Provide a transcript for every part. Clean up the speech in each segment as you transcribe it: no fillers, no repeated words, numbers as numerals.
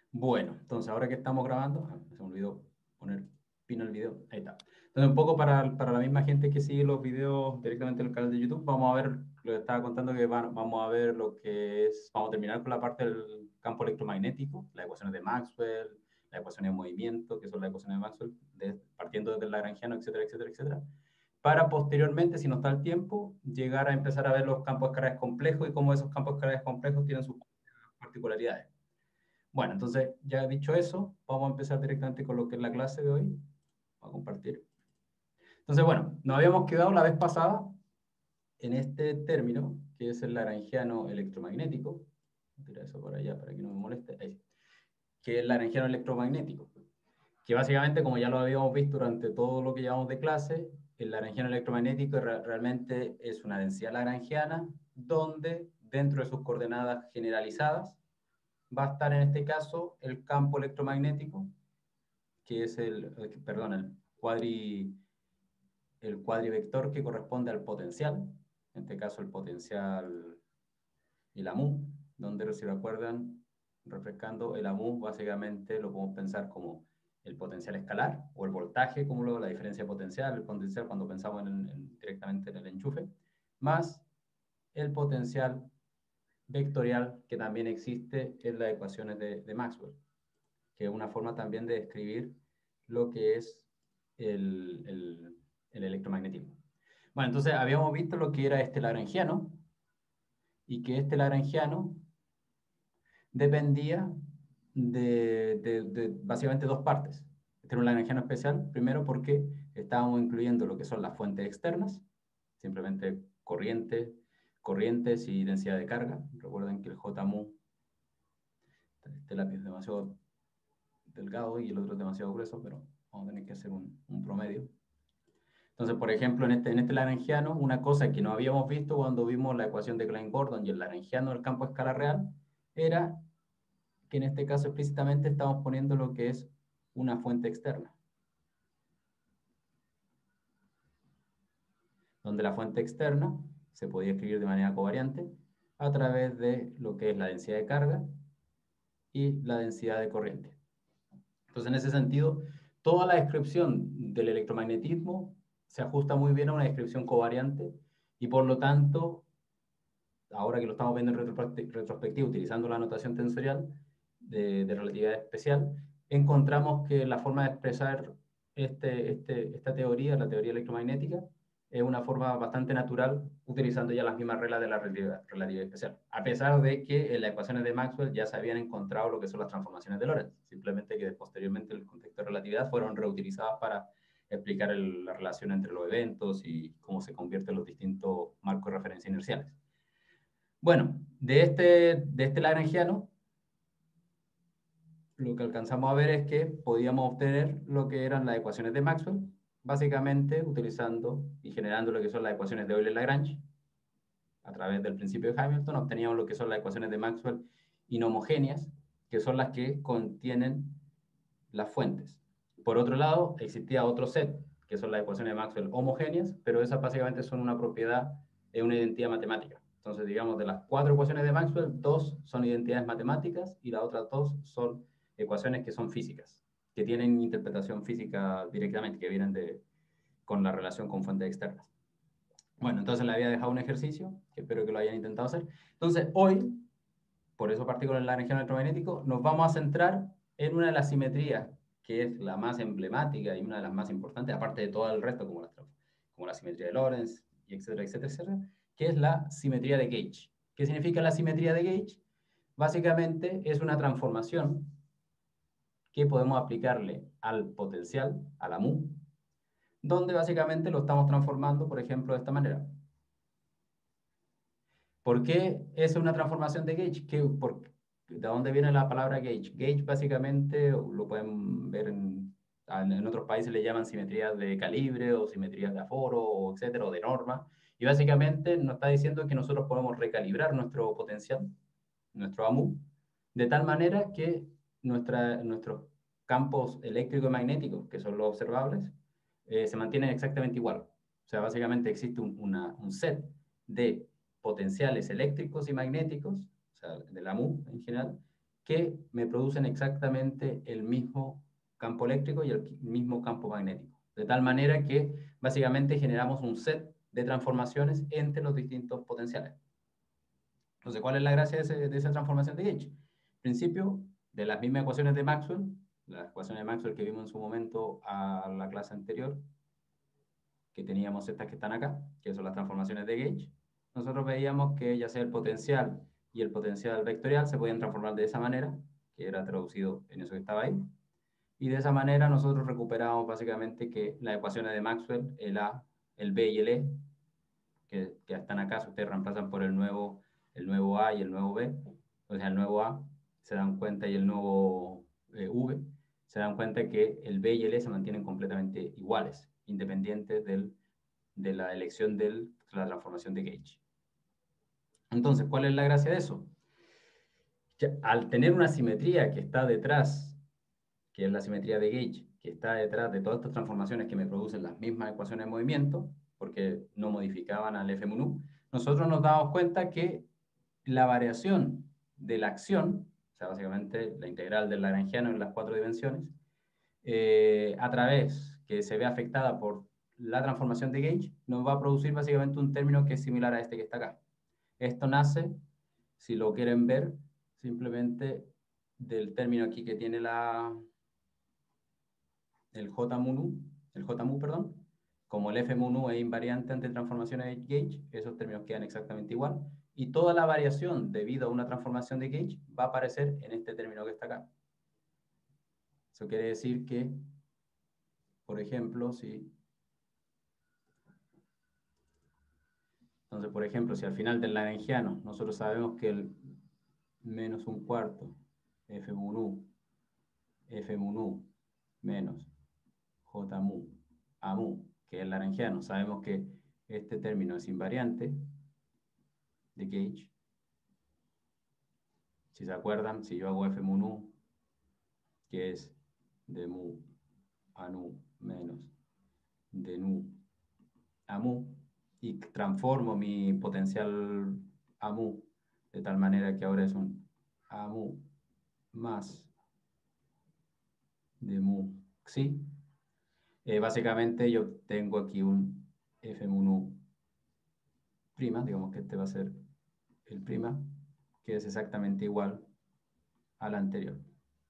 Bueno, entonces ahora que estamos grabando, se me olvidó poner pin al video, ahí está. Entonces un poco para la misma gente que sigue los videos directamente en el canal de YouTube, vamos a ver, lo que estaba contando que vamos a ver lo que es, vamos a terminar con la parte del campo electromagnético, las ecuaciones de Maxwell, las ecuaciones de movimiento, que son las ecuaciones de Maxwell, partiendo desde el lagrangiano, etcétera, etcétera, etcétera, para posteriormente, si nos da el tiempo, llegar a empezar a ver los campos escalares complejos y cómo esos campos escalares complejos tienen sus particularidades. Bueno, entonces, ya dicho eso, vamos a empezar directamente con lo que es la clase de hoy. Voy a compartir. Entonces, bueno, nos habíamos quedado la vez pasada en este término, que es el lagrangiano electromagnético. Voy a tirar eso por allá para que no me moleste. Ahí sí. Que es el lagrangiano electromagnético. Que básicamente, como ya lo habíamos visto durante todo lo que llevamos de clase, el lagrangiano electromagnético realmente es una densidad lagrangiana donde, dentro de sus coordenadas generalizadas, va a estar en este caso el campo electromagnético, que es perdón, el cuadrivector que corresponde al potencial, en este caso el potencial, el AMU, donde si recuerdan, refrescando, el AMU básicamente lo podemos pensar como el potencial escalar o el voltaje, como luego la diferencia de potencial, el potencial cuando pensamos directamente en el enchufe, más el potencial vectorial que también existe en las ecuaciones de Maxwell, que es una forma también de describir lo que es el electromagnetismo. Bueno, entonces habíamos visto lo que era este lagrangiano y que este lagrangiano dependía de básicamente dos partes. Este era un lagrangiano especial, primero porque estábamos incluyendo lo que son las fuentes externas, simplemente corrientes y densidad de carga. Recuerden que el JMU, este lápiz es demasiado delgado y el otro es demasiado grueso, pero vamos a tener que hacer un promedio. Entonces, por ejemplo, en este lagrangiano, una cosa que no habíamos visto cuando vimos la ecuación de Klein-Gordon y el lagrangiano del campo a escala real, era que en este caso explícitamente estamos poniendo lo que es una fuente externa, donde la fuente externa se podía escribir de manera covariante a través de lo que es la densidad de carga y la densidad de corriente. Entonces, en ese sentido, toda la descripción del electromagnetismo se ajusta muy bien a una descripción covariante y por lo tanto, ahora que lo estamos viendo en retrospectiva, utilizando la notación tensorial de relatividad especial, encontramos que la forma de expresar esta teoría, la teoría electromagnética, es una forma bastante natural, utilizando ya las mismas reglas de la relatividad especial, a pesar de que en las ecuaciones de Maxwell ya se habían encontrado lo que son las transformaciones de Lorentz, simplemente que posteriormente en el contexto de relatividad fueron reutilizadas para explicar la relación entre los eventos y cómo se convierten los distintos marcos de referencia inerciales. Bueno, de este lagrangiano, lo que alcanzamos a ver es que podíamos obtener lo que eran las ecuaciones de Maxwell, básicamente utilizando y generando lo que son las ecuaciones de Euler-Lagrange. A través del principio de Hamilton obteníamos lo que son las ecuaciones de Maxwell inhomogéneas, que son las que contienen las fuentes. Por otro lado, existía otro set, que son las ecuaciones de Maxwell homogéneas, pero esas básicamente son una propiedad de una identidad matemática. Entonces, digamos, de las 4 ecuaciones de Maxwell, 2 son identidades matemáticas y las otras 2 son ecuaciones que son físicas, que tienen interpretación física directamente, que vienen con la relación con fuentes externas. Bueno, entonces le había dejado un ejercicio, que espero que lo hayan intentado hacer. Entonces, hoy, por eso partí con el lagrangiano electromagnético, nos vamos a centrar en una de las simetrías, que es la más emblemática y una de las más importantes, aparte de todo el resto, como la simetría de Lorentz, y etcétera, etcétera, etcétera, que es la simetría de Gauge. ¿Qué significa la simetría de Gauge? Básicamente es una transformación que podemos aplicarle al potencial, a la mu, donde básicamente lo estamos transformando, por ejemplo, de esta manera. ¿Por qué es una transformación de Gauge? ¿De dónde viene la palabra Gauge? Gauge básicamente lo pueden ver en otros países, le llaman simetrías de calibre o simetrías de aforo, o etcétera, o de norma. Y básicamente nos está diciendo que nosotros podemos recalibrar nuestro potencial, nuestro AMU, de tal manera que nuestros campos eléctricos y magnéticos, que son los observables, se mantienen exactamente igual. O sea, básicamente existe un set de potenciales eléctricos y magnéticos, o sea, de la MU en general, que me producen exactamente el mismo campo eléctrico y el mismo campo magnético. De tal manera que básicamente generamos un set de transformaciones entre los distintos potenciales. Entonces, ¿cuál es la gracia de esa transformación de Gauge? En principio, de las mismas ecuaciones de Maxwell, las ecuaciones de Maxwell que vimos en su momento a la clase anterior, que teníamos estas que están acá, que son las transformaciones de Gauge, nosotros veíamos que ya sea el potencial y el potencial vectorial se podían transformar de esa manera, que era traducido en eso que estaba ahí, y de esa manera nosotros recuperamos básicamente que las ecuaciones de Maxwell, el A, el B y el E, que están acá, si ustedes reemplazan por el nuevo A y el nuevo B, o sea, el nuevo A, se dan cuenta, y el nuevo V, se dan cuenta que el B y el E se mantienen completamente iguales, independientes de la elección de la transformación de Gauge. Entonces, ¿cuál es la gracia de eso? Ya, al tener una simetría que está detrás, que es la simetría de Gauge, que está detrás de todas estas transformaciones que me producen las mismas ecuaciones de movimiento, porque no modificaban al F mu, nosotros nos damos cuenta que la variación de la acción, o sea, básicamente la integral del lagrangiano en las 4 dimensiones, a través que se ve afectada por la transformación de Gauge, nos va a producir básicamente un término que es similar a este que está acá. Esto nace, si lo quieren ver, simplemente del término aquí que tiene el J mu, perdón. Como el F mu es invariante ante transformaciones de Gauge, esos términos quedan exactamente igual. Y toda la variación debido a una transformación de Gauge va a aparecer en este término que está acá. Eso quiere decir que, por ejemplo, entonces, por ejemplo, si al final del lagrangiano nosotros sabemos que el menos un cuarto F mu menos J mu A mu, que es el lagrangiano, sabemos que este término es invariante de Gauge. Si se acuerdan, si yo hago F mu nu, que es de mu a nu menos de nu a mu, y transformo mi potencial a mu de tal manera que ahora es un a mu más de mu xi, básicamente yo tengo aquí un F mu nu prima, digamos que este va a ser el prima, que es exactamente igual al anterior.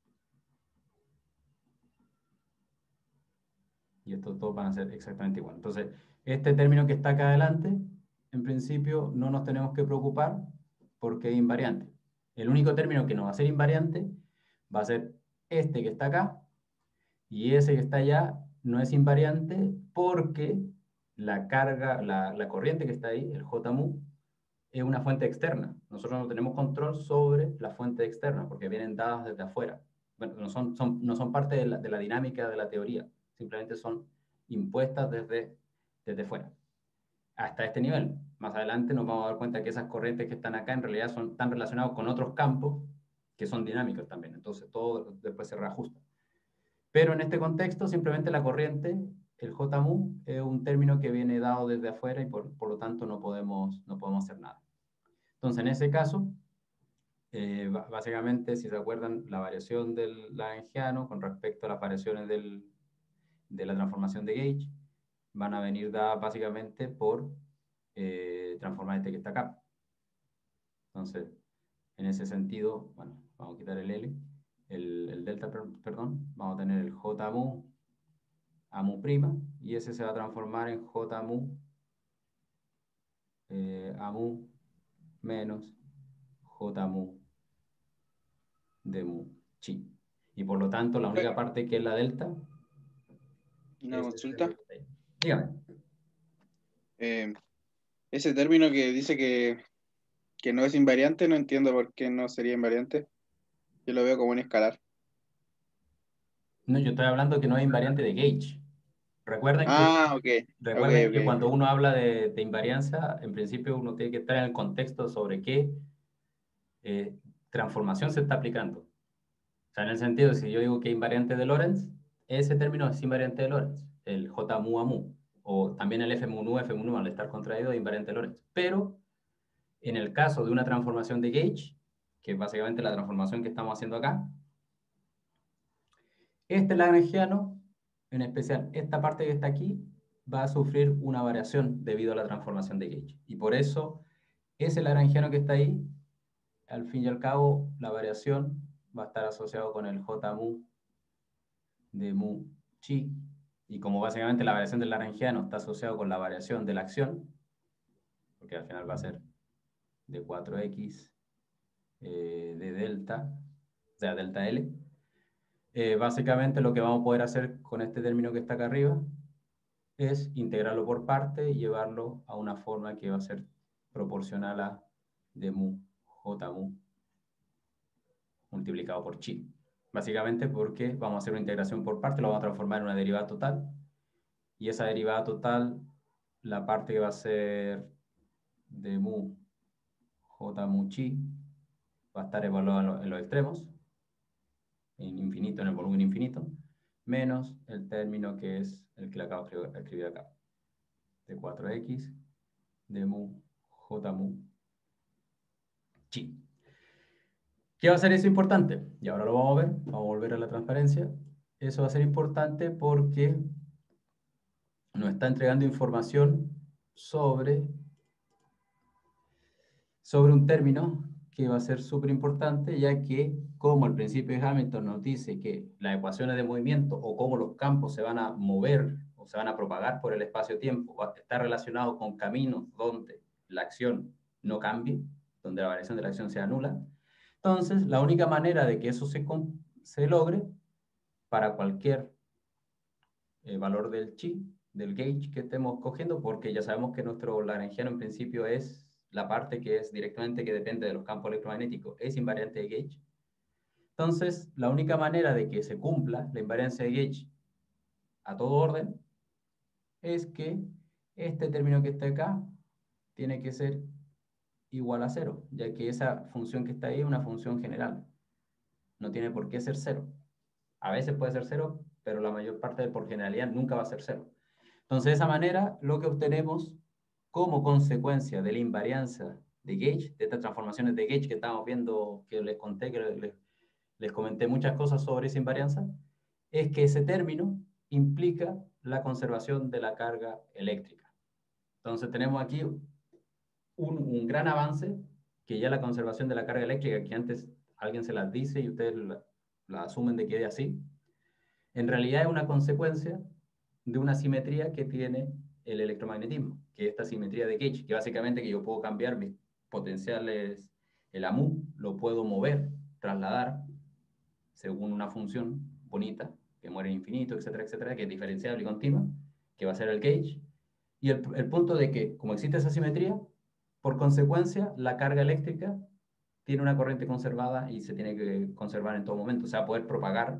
Y estos dos van a ser exactamente igual. Entonces, este término que está acá adelante, en principio no nos tenemos que preocupar porque es invariante. El único término que no va a ser invariante va a ser este que está acá, y ese que está allá no es invariante porque la carga, la corriente que está ahí, el J mu, es una fuente externa. Nosotros no tenemos control sobre la fuente externa porque vienen dadas desde afuera. Bueno, no son parte de la dinámica de la teoría, simplemente son impuestas desde fuera. Hasta este nivel. Más adelante nos vamos a dar cuenta que esas corrientes que están acá en realidad están relacionados con otros campos que son dinámicos también. Entonces todo después se reajusta. Pero en este contexto, simplemente la corriente, el J mu, es un término que viene dado desde afuera y por lo tanto no podemos hacer nada. Entonces, en ese caso, básicamente, si se acuerdan, la variación del lagrangiano con respecto a las variaciones de la transformación de Gauge van a venir dadas básicamente por transformar este que está acá. Entonces, en ese sentido, bueno, vamos a quitar el L, el delta, perdón, vamos a tener el J mu a mu prima, y ese se va a transformar en J mu a mu menos J mu de mu chi. Y por lo tanto, la única parte que es la delta Una es consulta. Dígame. Ese término que dice que no es invariante, no entiendo por qué no sería invariante. Yo lo veo como un escalar. No, yo estoy hablando que no es invariante de Gauge. Recuerden que, Ah, ok, ok, recuerden que ok. cuando uno habla de invariancia, en principio uno tiene que estar en el contexto sobre qué transformación se está aplicando. O sea, en el sentido, si yo digo que es invariante de Lorentz, ese término es invariante de Lorentz, el J mu a mu, o también el F mu nu al estar contraído es invariante de Lorentz. Pero en el caso de una transformación de Gauge, que es básicamente la transformación que estamos haciendo acá. Este lagrangiano, en especial esta parte que está aquí, va a sufrir una variación debido a la transformación de gauge. Y por eso, ese lagrangiano que está ahí, al fin y al cabo, la variación va a estar asociado con el J mu de mu chi. Y como básicamente la variación del lagrangiano está asociado con la variación de la acción, porque al final va a ser de 4x de delta, o sea, delta L. Básicamente lo que vamos a poder hacer con este término que está acá arriba es integrarlo por parte y llevarlo a una forma que va a ser proporcional a de mu, j mu, multiplicado por chi. Básicamente porque vamos a hacer una integración por parte, lo vamos a transformar en una derivada total, y esa derivada total, la parte que va a ser de mu, j mu chi, va a estar evaluada en los extremos, en infinito, en el volumen infinito, menos el término que es el que le acabo de escribir acá, de 4x de mu j mu chi. ¿Qué va a ser eso importante? Y ahora lo vamos a ver, vamos a volver a la transparencia. Eso va a ser importante porque nos está entregando información sobre un término que va a ser súper importante, ya que como el principio de Hamilton nos dice que las ecuaciones de movimiento o cómo los campos se van a mover o se van a propagar por el espacio-tiempo está relacionado con caminos donde la acción no cambie, donde la variación de la acción sea nula. Entonces, la única manera de que eso se logre para cualquier valor del chi, del gauge que estemos cogiendo, porque ya sabemos que nuestro lagrangiano en principio es la parte que es directamente que depende de los campos electromagnéticos, es invariante de gauge. Entonces, la única manera de que se cumpla la invariancia de gauge a todo orden es que este término que está acá tiene que ser igual a cero, ya que esa función que está ahí es una función general. No tiene por qué ser cero. A veces puede ser cero, pero la mayor parte por generalidad nunca va a ser cero. Entonces, de esa manera, lo que obtenemos como consecuencia de la invarianza de gauge, de estas transformaciones de gauge que estamos viendo, que les conté, que les comenté muchas cosas sobre esa invarianza, es que ese término implica la conservación de la carga eléctrica. Entonces, tenemos aquí un gran avance, que ya la conservación de la carga eléctrica, que antes alguien se las dice y ustedes la asumen de que es así, en realidad es una consecuencia de una simetría que tiene el electromagnetismo, que es esta simetría de gauge, que básicamente que yo puedo cambiar mis potenciales, el AMU, lo puedo mover, trasladar, según una función bonita, que muere en infinito, etcétera, que es diferenciable y continua, que va a ser el gauge. Y el punto de que, como existe esa simetría, por consecuencia, la carga eléctrica tiene una corriente conservada y se tiene que conservar en todo momento, o sea, poder propagar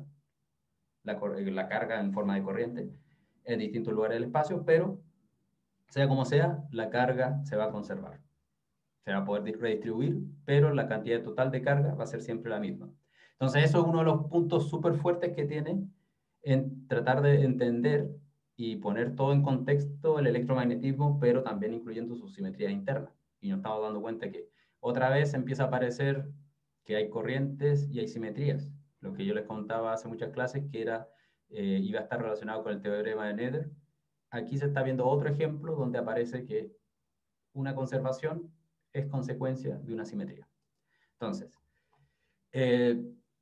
la carga en forma de corriente en distintos lugares del espacio, pero sea como sea, la carga se va a conservar. Se va a poder redistribuir, pero la cantidad total de carga va a ser siempre la misma. Entonces, eso es uno de los puntos súper fuertes que tiene en tratar de entender y poner todo en contexto el electromagnetismo, pero también incluyendo sus simetrías internas. Y nos estamos dando cuenta que otra vez empieza a aparecer que hay corrientes y hay simetrías. Lo que yo les contaba hace muchas clases, que iba a estar relacionado con el teorema de Nether. Aquí se está viendo otro ejemplo donde aparece que una conservación es consecuencia de una simetría. Entonces, eh,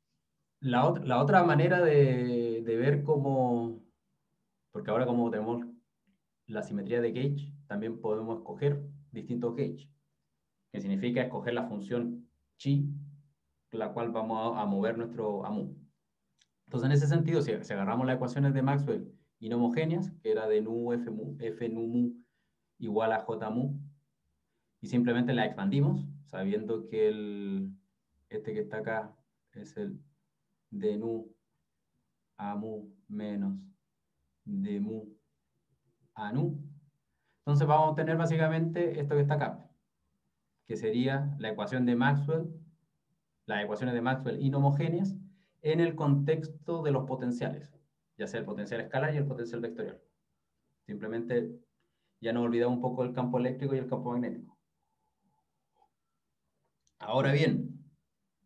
la otra manera de ver cómo, porque ahora como tenemos la simetría de gauge, también podemos escoger distintos gauge, que significa escoger la función chi, la cual vamos a mover nuestro AMU. Entonces, en ese sentido, si agarramos las ecuaciones de Maxwell inhomogéneas, que era de nu f nu mu igual a j mu, y simplemente la expandimos, sabiendo que este que está acá es el de nu a mu menos de mu a nu. Entonces vamos a obtener básicamente esto que está acá, que sería la ecuación de Maxwell, las ecuaciones de Maxwell inhomogéneas en el contexto de los potenciales, ya sea el potencial escalar y el potencial vectorial. Simplemente ya nos olvidamos un poco del campo eléctrico y el campo magnético. Ahora bien,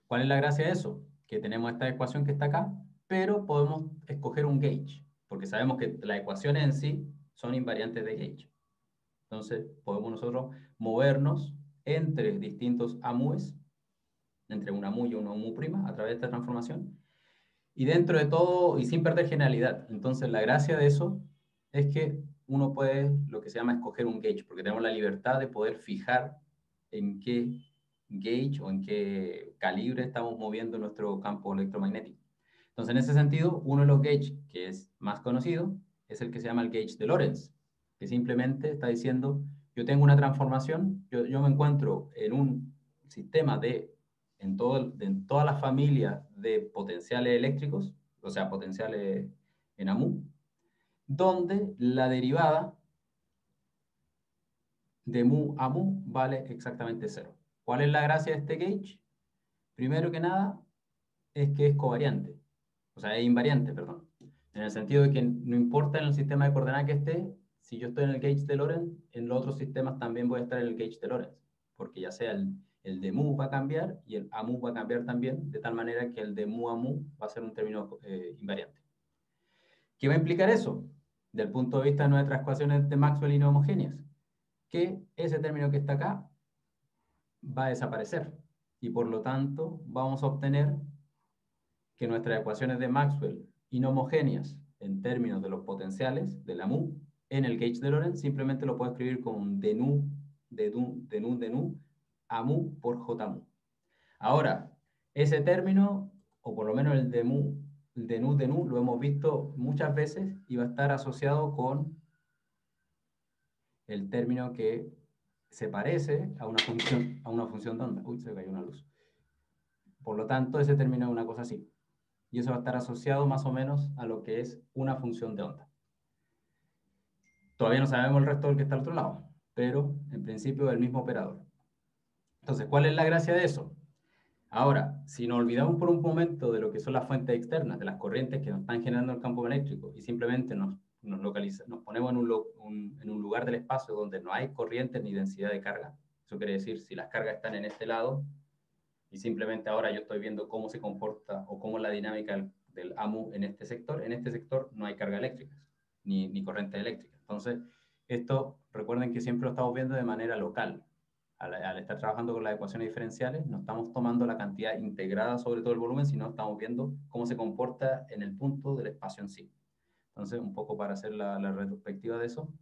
¿Cuál es la gracia de eso? Que tenemos esta ecuación que está acá, pero podemos escoger un gauge, porque sabemos que las ecuaciones en sí son invariantes de gauge. Entonces, podemos nosotros movernos entre distintos AMUs, entre una AMU y una AMU prima, a través de esta transformación. Y dentro de todo, y sin perder generalidad. Entonces, la gracia de eso es que uno puede, lo que se llama, escoger un gauge, porque tenemos la libertad de poder fijar en qué gauge o en qué calibre estamos moviendo nuestro campo electromagnético. Entonces, en ese sentido, uno de los gauges que es más conocido es el que se llama el gauge de Lorentz, que simplemente está diciendo, yo tengo una transformación, yo me encuentro en un sistema en toda la familia de potenciales eléctricos, o sea, potenciales en AMU, donde la derivada de mu a mu vale exactamente 0. ¿Cuál es la gracia de este gauge? Primero que nada, es que es covariante, o sea, es invariante, perdón, en el sentido de que no importa en el sistema de coordenadas que esté, si yo estoy en el gauge de Lorentz, en los otros sistemas también voy a estar en el gauge de Lorentz, porque ya sea el de mu va a cambiar y el a mu va a cambiar también, de tal manera que el de mu a mu va a ser un término invariante. ¿Qué va a implicar eso? Del punto de vista de nuestras ecuaciones de Maxwell y no homogéneas, que ese término que está acá va a desaparecer y por lo tanto vamos a obtener que nuestras ecuaciones de Maxwell inhomogéneas en términos de los potenciales de la mu en el gauge de Lorentz simplemente lo puedo escribir como un d nu a mu por j mu. Ahora, ese término, o por lo menos el de mu, el de nu, lo hemos visto muchas veces y va a estar asociado con el término que se parece a una función de onda. Uy, se cayó una luz. Por lo tanto, ese término es una cosa así. Y eso va a estar asociado más o menos a lo que es una función de onda. Todavía no sabemos el resto del que está al otro lado, pero en principio es el mismo operador. Entonces, ¿cuál es la gracia de eso? Ahora, si nos olvidamos por un momento de lo que son las fuentes externas, de las corrientes que nos están generando el campo eléctrico, y simplemente nos ponemos en un lugar del espacio donde no hay corrientes ni densidad de carga, eso quiere decir, si las cargas están en este lado, y simplemente ahora yo estoy viendo cómo se comporta o cómo es la dinámica del AMU en este sector no hay carga eléctrica, ni corriente eléctrica. Entonces, esto recuerden que siempre lo estamos viendo de manera local. Al estar trabajando con las ecuaciones diferenciales, no estamos tomando la cantidad integrada sobre todo el volumen, sino estamos viendo cómo se comporta en el punto del espacio en sí. Entonces, un poco para hacer la retrospectiva de eso,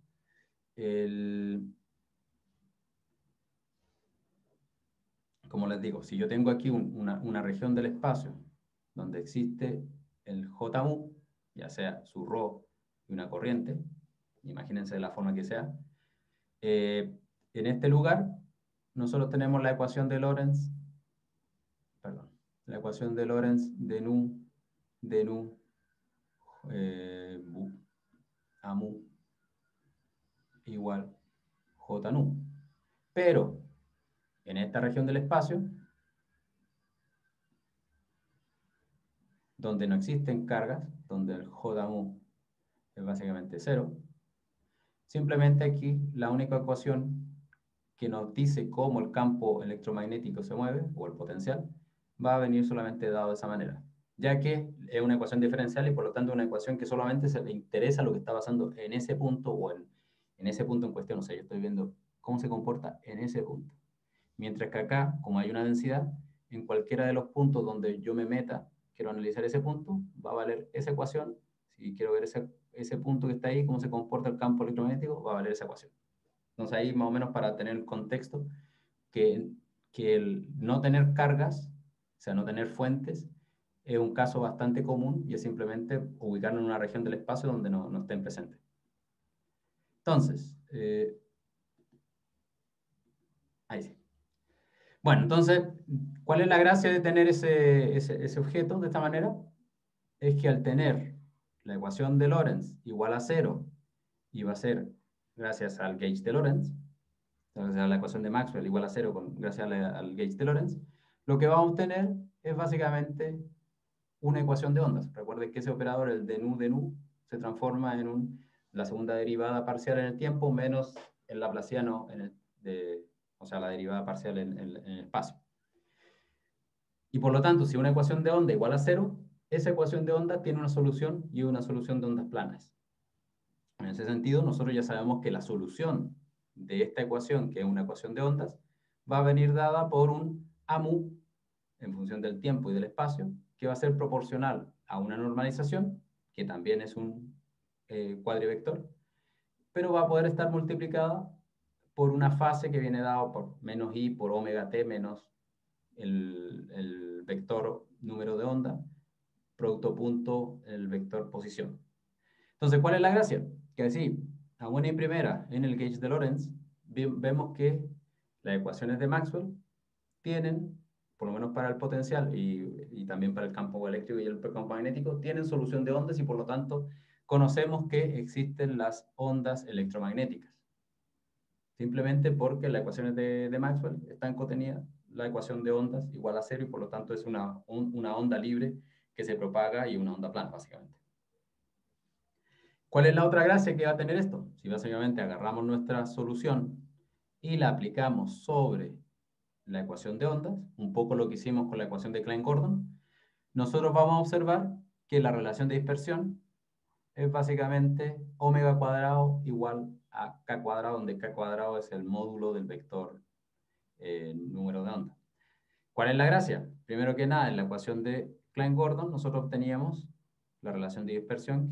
como les digo, si yo tengo aquí una región del espacio donde existe el JMU, ya sea su ρ y una corriente, imagínense de la forma que sea, en este lugar nosotros tenemos la ecuación de Lorentz, perdón, la ecuación de Lorentz de nu, a mu igual j nu. Pero en esta región del espacio, donde no existen cargas, donde el j mu es básicamente 0, simplemente aquí la única ecuación que nos dice cómo el campo electromagnético se mueve, o el potencial, va a venir solamente dado de esa manera, ya que es una ecuación diferencial y por lo tanto una ecuación que solamente se le interesa lo que está pasando en ese punto o en ese punto en cuestión. O sea, yo estoy viendo cómo se comporta en ese punto. Mientras que acá, como hay una densidad, en cualquiera de los puntos donde yo me meta, quiero analizar ese punto, va a valer esa ecuación. Si quiero ver ese punto que está ahí, cómo se comporta el campo electromagnético, va a valer esa ecuación. Entonces ahí más o menos para tener el contexto, que el no tener cargas, o sea, no tener fuentes, es un caso bastante común y es simplemente ubicarnos en una región del espacio donde no estén presentes. Entonces, ahí sí. Bueno, entonces, ¿cuál es la gracia de tener ese objeto de esta manera? Es que al tener la ecuación de Lorentz igual a 0, y va a ser gracias al gauge de Lorentz, gracias a la ecuación de Maxwell igual a 0 gracias al gauge de Lorentz, lo que vamos a obtener es básicamente una ecuación de ondas. Recuerden que ese operador, el de nu, se transforma en la segunda derivada parcial en el tiempo menos el laplaciano, o sea, la derivada parcial en el espacio. Y por lo tanto, si una ecuación de onda igual a 0, esa ecuación de onda tiene una solución y una solución de ondas planas. En ese sentido, nosotros ya sabemos que la solución de esta ecuación, que es una ecuación de ondas, va a venir dada por un AMU en función del tiempo y del espacio, que va a ser proporcional a una normalización, que también es un cuadrivector, pero va a poder estar multiplicada por una fase que viene dado por menos i por omega t menos el vector número de onda, producto punto, el vector posición. Entonces, ¿cuál es la gracia? Que así, a buena y primera, en el gauge de Lorentz, vemos que las ecuaciones de Maxwell tienen, por lo menos para el potencial y también para el campo eléctrico y el campo magnético, tienen solución de ondas y por lo tanto conocemos que existen las ondas electromagnéticas. Simplemente porque las ecuaciones de Maxwell están contenidas, la ecuación de ondas igual a 0 y por lo tanto es una onda libre que se propaga y una onda plana, básicamente. ¿Cuál es la otra gracia que va a tener esto? Si básicamente agarramos nuestra solución y la aplicamos sobre la ecuación de ondas, un poco lo que hicimos con la ecuación de Klein-Gordon, nosotros vamos a observar que la relación de dispersión es básicamente omega cuadrado igual a k cuadrado, donde k cuadrado es el módulo del vector número de onda. ¿Cuál es la gracia? Primero que nada, en la ecuación de Klein-Gordon nosotros obteníamos la relación de dispersión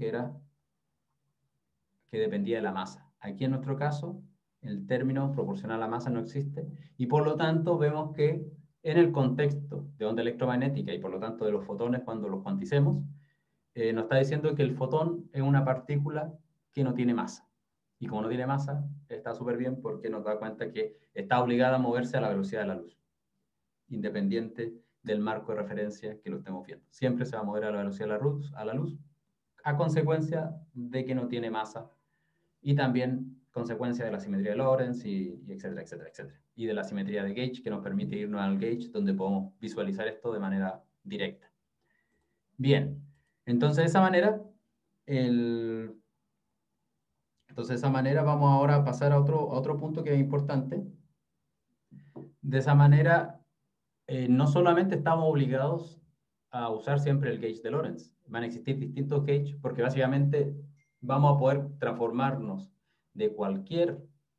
que dependía de la masa. Aquí en nuestro caso, el término proporcional a la masa no existe y por lo tanto vemos que en el contexto de onda electromagnética y por lo tanto de los fotones cuando los cuanticemos, nos está diciendo que el fotón es una partícula que no tiene masa. Y como no tiene masa, está súper bien porque nos da cuenta que está obligada a moverse a la velocidad de la luz, independiente del marco de referencia que lo estemos viendo. Siempre se va a mover a la velocidad de la luz a consecuencia de que no tiene masa y también consecuencia de la simetría de Lorentz y etcétera, etcétera, etcétera. Y de la simetría de gauge que nos permite irnos al gauge donde podemos visualizar esto de manera directa. Bien, entonces de esa manera, vamos ahora a pasar a otro punto que es importante. De esa manera, no solamente estamos obligados a usar siempre el gauge de Lorentz, van a existir distintos gauges porque básicamente vamos a poder transformarnos de cualquier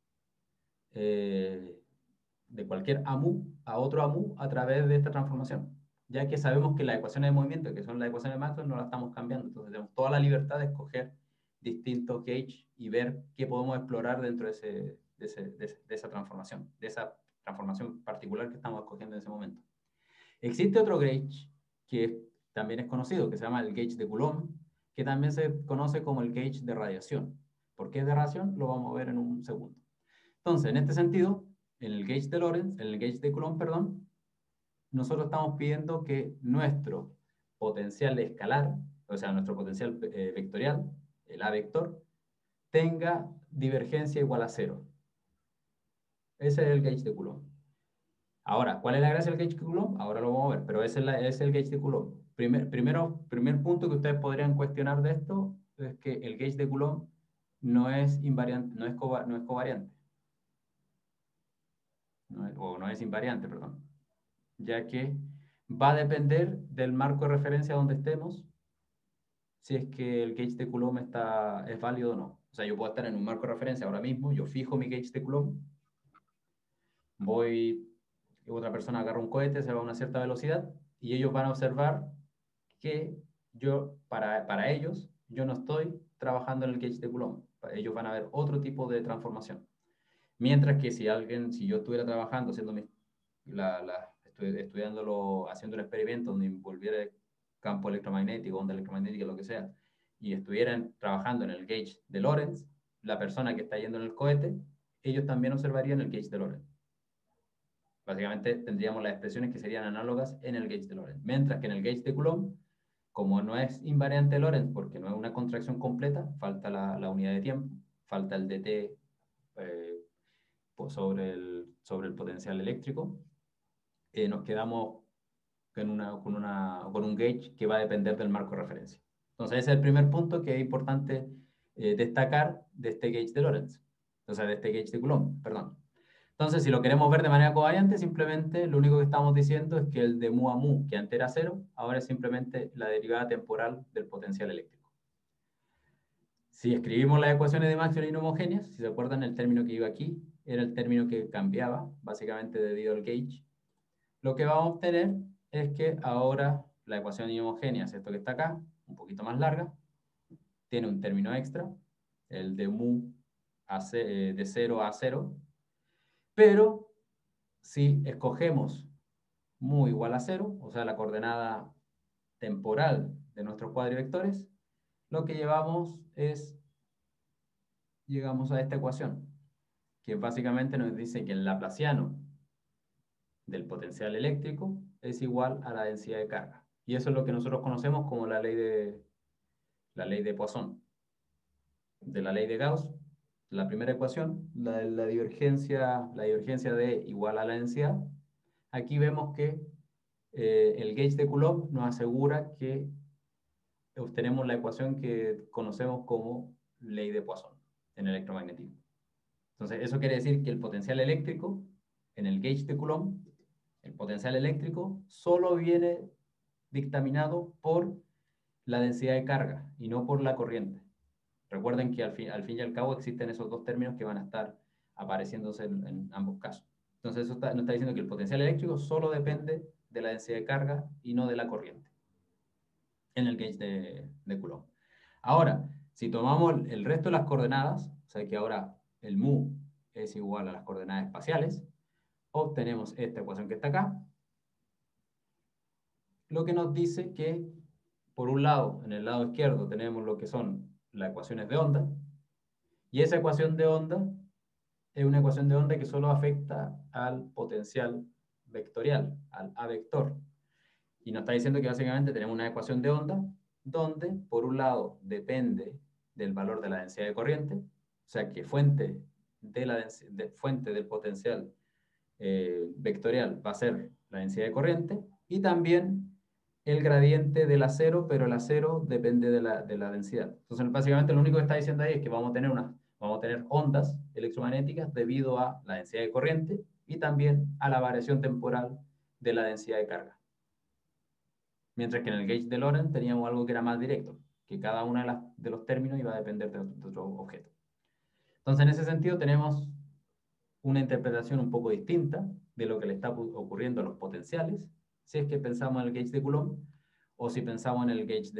AMU a otro AMU a través de esta transformación, ya que sabemos que las ecuaciones de movimiento, que son las ecuaciones de Maxwell, no las estamos cambiando, entonces tenemos toda la libertad de escoger distintos gauges y ver qué podemos explorar dentro de esa transformación, de esa transformación particular que estamos escogiendo en ese momento. Existe otro gauge que también es conocido, que se llama el gauge de Coulomb, que también se conoce como el gauge de radiación. ¿Por qué es de radiación? Lo vamos a ver en un segundo. Entonces, en este sentido, en el gauge de Lorentz, en el gauge de Coulomb, perdón, nosotros estamos pidiendo que nuestro potencial escalar, o sea, nuestro potencial vectorial, el A vector, tenga divergencia igual a 0. Ese es el gauge de Coulomb. Ahora, ¿cuál es la gracia del gauge de Coulomb? Ahora lo vamos a ver, pero ese es el gauge de Coulomb. Primer punto que ustedes podrían cuestionar de esto es que el gauge de Coulomb no es invariante, no es covariante. No es invariante, perdón, ya que va a depender del marco de referencia donde estemos, si es que el gauge de Coulomb es válido o no. O sea, yo puedo estar en un marco de referencia ahora mismo, yo fijo mi gauge de Coulomb, otra persona agarra un cohete, se va a una cierta velocidad, y ellos van a observar que para ellos, yo no estoy trabajando en el gauge de Coulomb. Ellos van a ver otro tipo de transformación. Mientras que si yo estuviera trabajando haciendo un experimento donde envolviera campo electromagnético, onda electromagnética, lo que sea, y estuvieran trabajando en el gauge de Lorentz, la persona que está yendo en el cohete, ellos también observarían el gauge de Lorentz. Básicamente tendríamos las expresiones que serían análogas en el gauge de Lorentz. Mientras que en el gauge de Coulomb, como no es invariante Lorentz porque no es una contracción completa, falta la unidad de tiempo, falta el dt sobre el potencial eléctrico, nos quedamos con un gauge que va a depender del marco de referencia. Entonces ese es el primer punto que es importante destacar de este gauge de Lorentz, o sea, de este gauge de Coulomb, perdón. Entonces, si lo queremos ver de manera covariante, simplemente lo único que estamos diciendo es que el de mu a mu, que antes era 0, ahora es simplemente la derivada temporal del potencial eléctrico. Si escribimos las ecuaciones de Maxwell inhomogéneas, si se acuerdan, el término que iba aquí era el término que cambiaba, básicamente debido al gauge. Lo que vamos a obtener es que ahora la ecuación inhomogénea es esto que está acá, un poquito más larga, tiene un término extra, el de mu de 0 a 0, pero si escogemos mu igual a 0, o sea, la coordenada temporal de nuestros cuadrivectores, lo que llegamos a esta ecuación, que básicamente nos dice que el laplaciano del potencial eléctrico es igual a la densidad de carga. Y eso es lo que nosotros conocemos como la ley de Poisson. De la ley de Gauss, la primera ecuación, la divergencia de igual a la densidad. Aquí vemos que el gauge de Coulomb nos asegura que obtenemos la ecuación que conocemos como ley de Poisson en electromagnetismo. Entonces, eso quiere decir que el potencial eléctrico en el gauge de Coulomb, el potencial eléctrico solo viene dictaminado por la densidad de carga y no por la corriente. Recuerden que al fin y al cabo existen esos dos términos que van a estar apareciéndose en ambos casos. Entonces, eso nos está diciendo que el potencial eléctrico solo depende de la densidad de carga y no de la corriente en el gauge de Coulomb. Ahora, si tomamos el resto de las coordenadas, o sea que ahora el mu es igual a las coordenadas espaciales, obtenemos esta ecuación que está acá, lo que nos dice que, por un lado, en el lado izquierdo tenemos lo que son las ecuaciones de onda, y esa ecuación de onda es una ecuación de onda que solo afecta al potencial vectorial, al A vector. Y nos está diciendo que básicamente tenemos una ecuación de onda donde, por un lado, depende del valor de la densidad de corriente, o sea que fuente del potencial vectorial va a ser la densidad de corriente, y también el gradiente del acero, pero el acero depende de la densidad. Entonces, básicamente lo único que está diciendo ahí es que vamos a tener ondas electromagnéticas debido a la densidad de corriente y también a la variación temporal de la densidad de carga. Mientras que en el gauge de Lorentz teníamos algo que era más directo, que cada uno de los términos iba a depender de otro objeto. Entonces, en ese sentido, tenemos una interpretación un poco distinta de lo que le está ocurriendo a los potenciales, si es que pensamos en el gauge de Coulomb o si pensamos en el gauge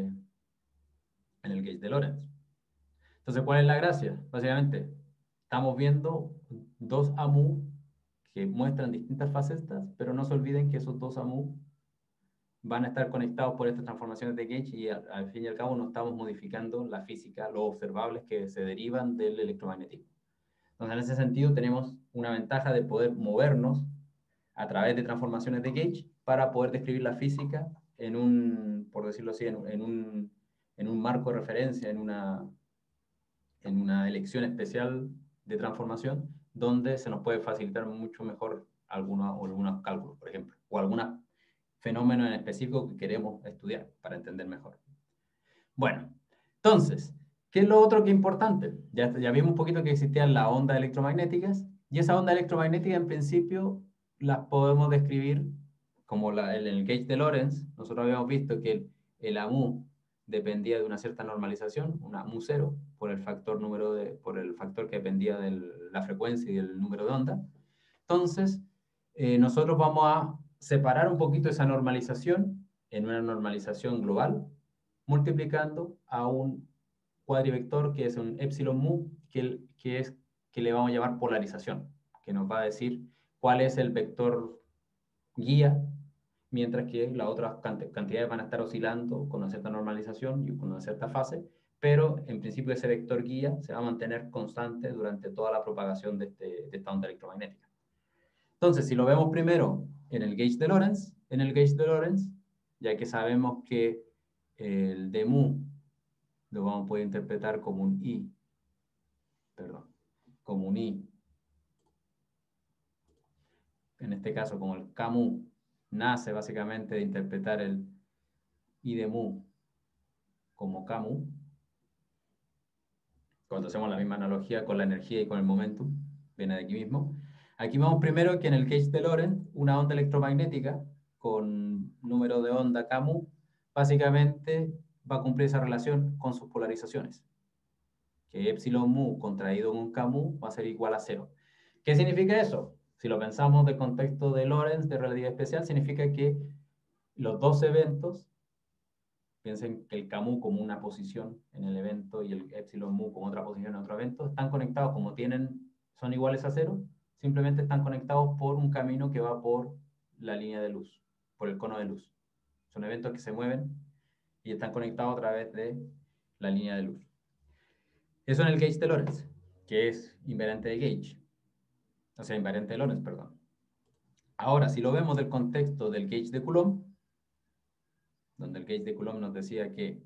de Lorentz. Entonces, ¿cuál es la gracia? Básicamente, estamos viendo dos AMU que muestran distintas facetas, pero no se olviden que esos dos AMU van a estar conectados por estas transformaciones de gauge y al fin y al cabo no estamos modificando la física, los observables que se derivan del electromagnetismo. Entonces, en ese sentido, tenemos una ventaja de poder movernos a través de transformaciones de gauge para poder describir la física en un, por decirlo así, en un marco de referencia, en una elección especial de transformación, donde se nos puede facilitar mucho mejor algunos cálculos, por ejemplo, o algunos fenómenos en específico que queremos estudiar para entender mejor. Bueno, entonces, ¿qué es lo otro que es importante? Ya vimos un poquito que existían las ondas electromagnéticas, y esas ondas electromagnéticas en principio las podemos describir como en el gauge de Lorentz. Nosotros habíamos visto que el AMU dependía de una cierta normalización, una AMU 0, por el factor que dependía de la frecuencia y del número de onda. Entonces, nosotros vamos a separar un poquito esa normalización en una normalización global, multiplicando a un cuadrivector que es un epsilon mu, que le vamos a llamar polarización, que nos va a decir cuál es el vector guía, mientras que las otras cantidades van a estar oscilando con una cierta normalización y con una cierta fase, pero en principio ese vector guía se va a mantener constante durante toda la propagación de esta onda electromagnética. Entonces, si lo vemos primero en el gauge de Lorentz, ya que sabemos que el d mu lo vamos a poder interpretar como un I, en este caso como el K mu, nace básicamente de interpretar el I de mu como K mu, cuando hacemos la misma analogía con la energía y con el momentum, viene de aquí mismo. Aquí vemos primero que en el gauge de Lorentz, una onda electromagnética con número de onda Kmu, básicamente va a cumplir esa relación con sus polarizaciones, que epsilon mu contraído en un Kmu va a ser igual a 0. ¿Qué significa eso? Si lo pensamos del contexto de Lorentz, de relatividad especial, significa que los dos eventos, piensen que el Kmu como una posición en el evento y el epsilon mu como otra posición en otro evento, están conectados como son iguales a 0, simplemente están conectados por un camino que va por la línea de luz, por el cono de luz. Son eventos que se mueven y están conectados a través de la línea de luz. Eso en el gauge de Lorentz, que es invariante de gauge. O sea, invariante de Lorentz, perdón. Ahora, si lo vemos del contexto del gauge de Coulomb, donde el gauge de Coulomb nos decía que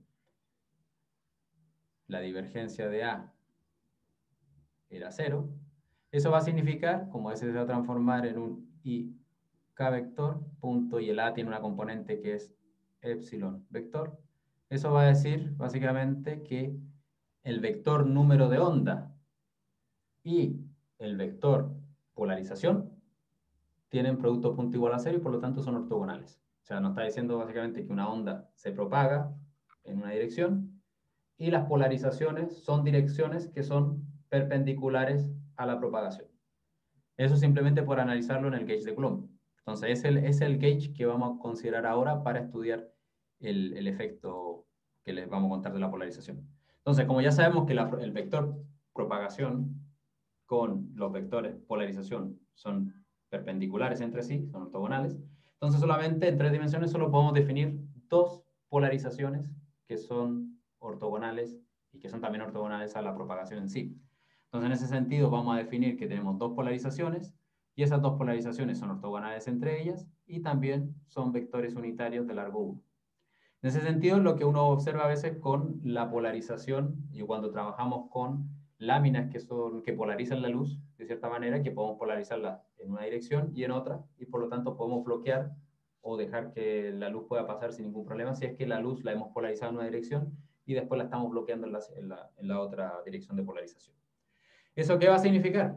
la divergencia de A era 0, eso va a significar, como ese se va a transformar en un k vector, punto, y el A tiene una componente que es epsilon vector, eso va a decir básicamente que el vector número de onda y el vector polarización tienen producto punto igual a 0 y por lo tanto son ortogonales. O sea, nos está diciendo básicamente que una onda se propaga en una dirección y las polarizaciones son direcciones que son perpendiculares a la propagación. Eso simplemente por analizarlo en el gauge de Coulomb. Entonces, es el gauge que vamos a considerar ahora para estudiar el efecto que les vamos a contar de la polarización. Entonces, como ya sabemos que el vector propagación con los vectores polarización son perpendiculares entre sí, son ortogonales, entonces solamente en 3 dimensiones solo podemos definir 2 polarizaciones que son ortogonales y que son también ortogonales a la propagación en sí. Entonces, en ese sentido, vamos a definir que tenemos 2 polarizaciones y esas 2 polarizaciones son ortogonales entre ellas y también son vectores unitarios de largo 1. En ese sentido, es lo que uno observa a veces con la polarización y cuando trabajamos con láminas que polarizan la luz, de cierta manera, que podemos polarizarla en una dirección y en otra, y por lo tanto podemos bloquear o dejar que la luz pueda pasar sin ningún problema si es que la luz la hemos polarizado en una dirección y después la estamos bloqueando en la otra dirección de polarización. ¿Eso qué va a significar?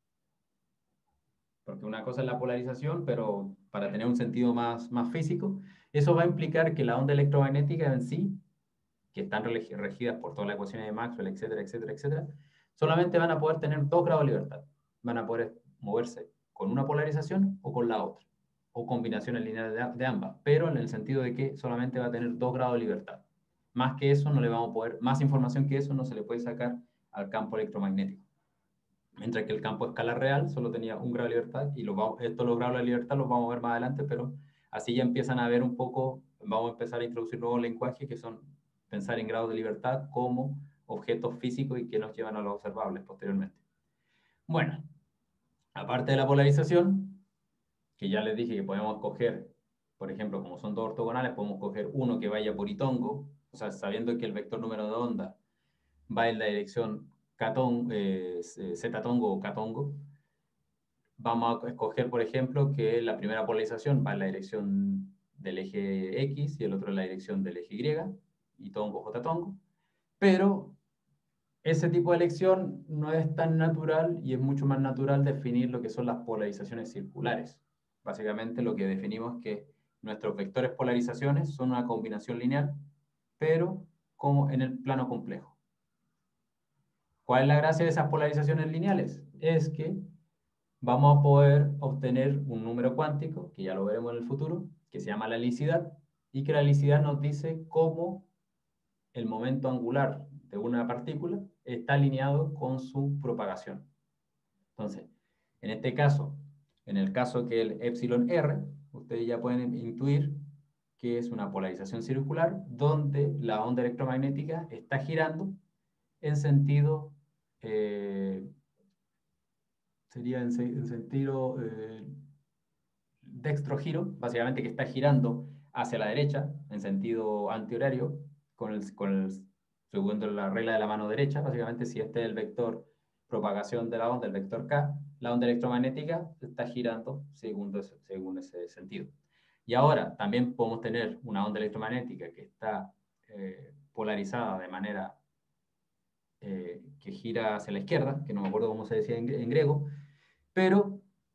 Porque una cosa es la polarización, pero para tener un sentido más físico, eso va a implicar que la onda electromagnética en sí, que están regidas por todas las ecuaciones de Maxwell, etcétera, etcétera, etcétera, solamente van a poder tener 2 grados de libertad. Van a poder moverse con una polarización o con la otra, o combinaciones lineales de ambas, pero en el sentido de que solamente va a tener 2 grados de libertad. Más que eso no le vamos a poder, más información que eso no se le puede sacar al campo electromagnético. Mientras que el campo escalar real solo tenía 1 grado de libertad, y estos grados de libertad los vamos a ver más adelante, pero así ya empiezan a ver un poco, vamos a empezar a introducir nuevos lenguajes que son pensar en grados de libertad como objetos físicos y que nos llevan a los observables posteriormente. Bueno, aparte de la polarización, que ya les dije que podemos coger, por ejemplo, como son 2 ortogonales, podemos coger uno que vaya por itongo, o sea, sabiendo que el vector número de onda va en la dirección z-tongo o k-tongo, vamos a escoger, por ejemplo, que la primera polarización va en la dirección del eje X y el otro en la dirección del eje Y tongo, j-tongo, pero ese tipo de elección no es tan natural y es mucho más natural definir lo que son las polarizaciones circulares. Básicamente lo que definimos es que nuestros vectores polarizaciones son una combinación lineal, pero como en el plano complejo. ¿Cuál es la gracia de esas polarizaciones lineales? Es que vamos a poder obtener un número cuántico, que ya lo veremos en el futuro, que se llama la helicidad, y que la helicidad nos dice cómo el momento angular de una partícula está alineado con su propagación. Entonces, en este caso, en el caso que el epsilon r, ustedes ya pueden intuir que es una polarización circular donde la onda electromagnética está girando en sentido, sería en sentido dextrogiro, básicamente que está girando hacia la derecha en sentido antihorario, según la regla de la mano derecha. Básicamente, si este es el vector propagación de la onda, el vector k, la onda electromagnética está girando según ese sentido. Y ahora también podemos tener una onda electromagnética que está polarizada de manera que gira hacia la izquierda, que no me acuerdo cómo se decía en griego, pero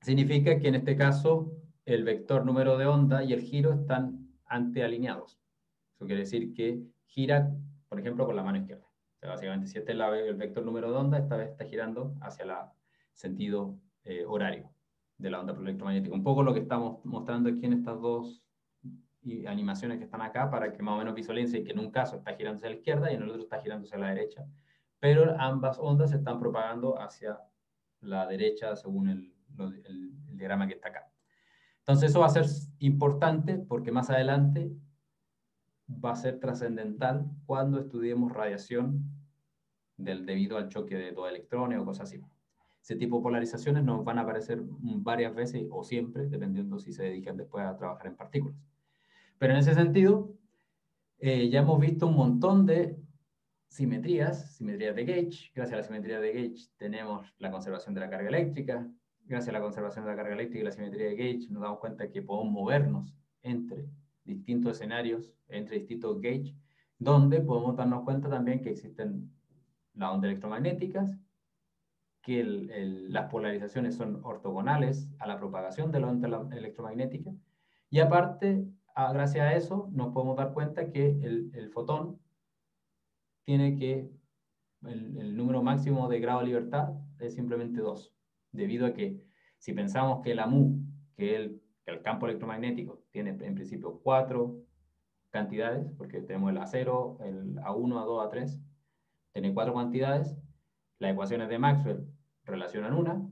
significa que en este caso el vector número de onda y el giro están antealineados. Eso quiere decir que gira, por ejemplo, con la mano izquierda. O sea, básicamente, si este es el vector número de onda, esta vez está girando hacia el sentido horario de la onda electromagnética. Un poco lo que estamos mostrando aquí en estas dos animaciones que están acá, para que más o menos visualicen que en un caso está girando hacia la izquierda y en el otro está girando hacia la derecha. Pero ambas ondas se están propagando hacia la derecha según el diagrama que está acá. Entonces eso va a ser importante porque más adelante va a ser trascendental cuando estudiemos radiación debido al choque de dos electrones o cosas así. Ese tipo de polarizaciones nos van a aparecer varias veces o siempre, dependiendo si se dedican después a trabajar en partículas. Pero en ese sentido, ya hemos visto un montón de simetrías de Gauge. Gracias a la simetría de Gauge tenemos la conservación de la carga eléctrica. Gracias a la conservación de la carga eléctrica y la simetría de Gauge nos damos cuenta que podemos movernos entre distintos escenarios, entre distintos gauge, donde podemos darnos cuenta también que existen las ondas electromagnéticas, que las polarizaciones son ortogonales a la propagación de la onda electromagnética, y aparte, gracias a eso, nos podemos dar cuenta que el fotón tiene que el número máximo de grado de libertad es simplemente 2, debido a que si pensamos que la mu, que el campo electromagnético, tiene en principio 4 cantidades, porque tenemos el A0, el A1, A2, A3, tiene 4 cantidades, las ecuaciones de Maxwell relacionan una,